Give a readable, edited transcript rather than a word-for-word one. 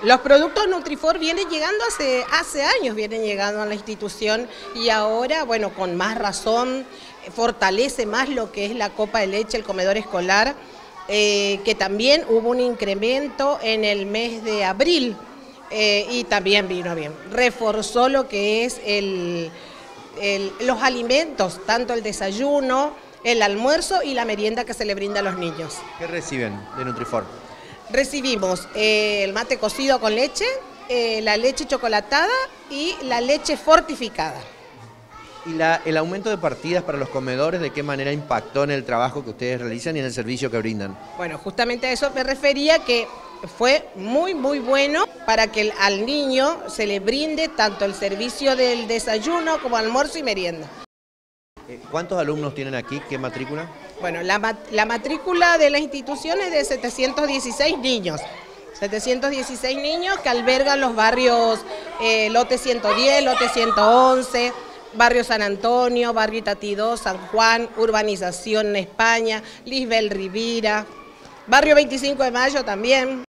Los productos Nutrifor vienen llegando hace años, vienen llegando a la institución y ahora, bueno, con más razón, fortalece más lo que es la copa de leche, el comedor escolar, que también hubo un incremento en el mes de abril y también vino bien. Reforzó lo que es los alimentos, tanto el desayuno, el almuerzo y la merienda que se le brinda a los niños. ¿Qué reciben de Nutrifor? Recibimos el mate cocido con leche, la leche chocolatada y la leche fortificada. ¿Y el aumento de partidas para los comedores, de qué manera impactó en el trabajo que ustedes realizan y en el servicio que brindan? Bueno, justamente a eso me refería, que fue muy bueno para que al niño se le brinde tanto el servicio del desayuno como almuerzo y merienda. ¿Cuántos alumnos tienen aquí? ¿Qué matrícula? Bueno, la matrícula de la institución es de 716 niños. 716 niños que albergan los barrios Lote 110, Lote 111, Barrio San Antonio, Barrio Itatí 2, San Juan, Urbanización España, Lisbel Rivira, Barrio 25 de Mayo también.